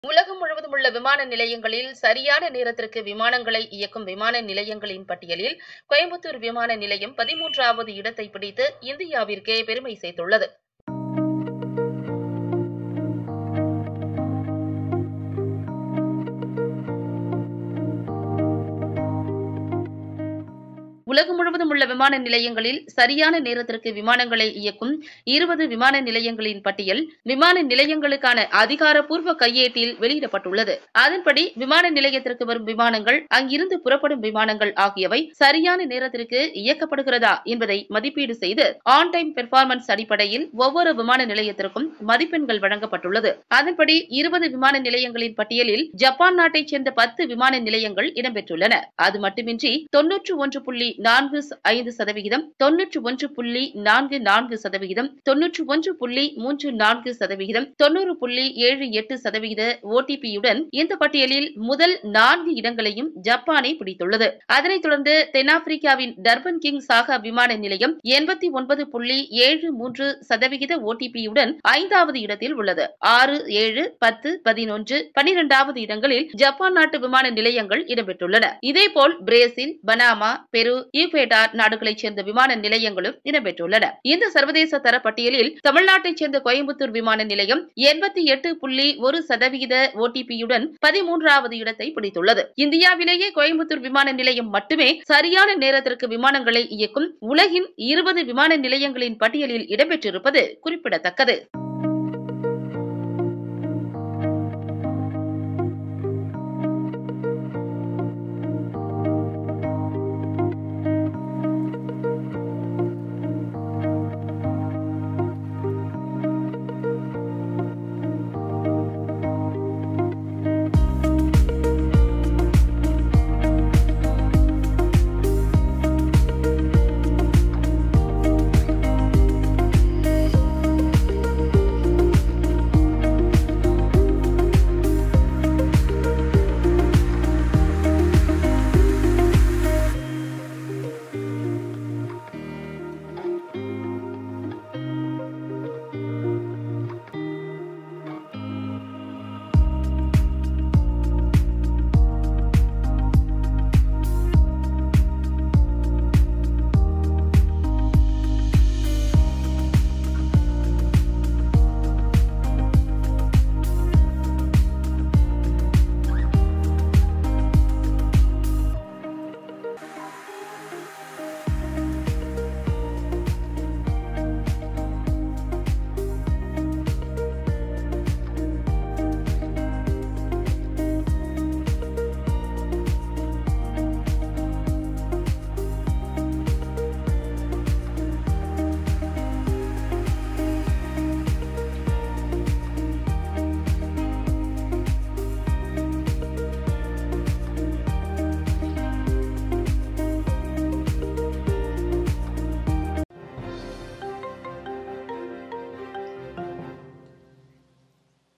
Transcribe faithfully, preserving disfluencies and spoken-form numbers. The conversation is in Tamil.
உலகம் முழுவதும் உள்ள விமான நிலையங்களில் சரியான நேரத்திற்கு விமானங்களை இயக்கும் விமான நிலையங்களின் பட்டியலில் கோயம்புத்தூர் விமான நிலையம் பதிமூன்றாவது இடத்தை பிடித்து இந்தியாவிற்கே பெருமை சேர்த்துள்ளது. உலகம் முழுவதும் உள்ள விமான நிலையங்களில் சரியான நேரத்திற்கு விமானங்களை இயக்கும் இருபது விமான நிலையங்களின் பட்டியல் விமான நிலையங்களுக்கான அதிகாரப்பூர்வ கையேட்டில் வெளியிடப்பட்டுள்ளது. அதன்படி விமான நிலையத்திற்கு வரும் விமானங்கள், அங்கிருந்து புறப்படும் விமானங்கள் ஆகியவை சரியான நேரத்திற்கு இயக்கப்படுகிறதா என்பதை மதிப்பீடு செய்து ஆன் டைம் பெர்ஃபார்மன்ஸ் அடிப்படையில் ஒவ்வொரு விமான நிலையத்திற்கும் மதிப்பெண்கள் வழங்கப்பட்டுள்ளது. அதன்படி இருபது விமான நிலையங்களின் பட்டியலில் ஜப்பான் நாட்டைச் சேர்ந்த பத்து விமான நிலையங்கள் இடம்பெற்றுள்ளன. அது மட்டுமின்றி தொன்னூற்று ஒன்று புள்ளி நான்கு ஐந்து சதவிகிதம், தொன்னூற்று ஒன்று புள்ளி நான்கு நான்கு சதவிகிதம், தொன்னூற்று ஒன்று புள்ளி மூன்று நான்கு சதவிகிதம், தொன்னூறு புள்ளி ஏழு எட்டு சதவிகித ஓடிபியுடன் இந்த பட்டியலில் முதல் நான்கு இடங்களையும் ஜப்பானை பிடித்துள்ளது. அதனைத் தொடர்ந்து தென்னாப்பிரிக்காவின் டர்பன் கிங் சாகா விமான நிலையம் எண்பத்தி ஒன்பது புள்ளி ஏழு மூன்று சதவிகித ஓடிபியுடன் ஐந்தாவது இடத்தில் உள்ளது. ஆறு, ஏழு, பத்து, பதினொன்று, பனிரெண்டாவது இடங்களில் ஜப்பான் நாட்டு விமான நிலையங்கள் இடம்பெற்றுள்ளன. இதேபோல் பிரேசில், பனாமா, பெரு, ஈக்வேடார் நாடுகளைச் சேர்ந்த விமான நிலையங்களும் இடம்பெற்றுள்ளன. இந்த சர்வதேச தர பட்டியலில் தமிழ்நாட்டைச் சேர்ந்த கோயம்புத்தூர் விமான நிலையம் எண்பத்தி எட்டு புள்ளி ஒரு சதவிகித ஓடிபியுடன் பதிமூன்றாவது இடத்தை பிடித்துள்ளது. இந்தியாவிலேயே கோயம்புத்தூர் விமான நிலையம் மட்டுமே சரியான நேரத்திற்கு விமானங்களை இயக்கும் உலகின் இருபது விமான நிலையங்களின் பட்டியலில் இடம்பெற்றிருப்பது குறிப்பிடத்தக்கது.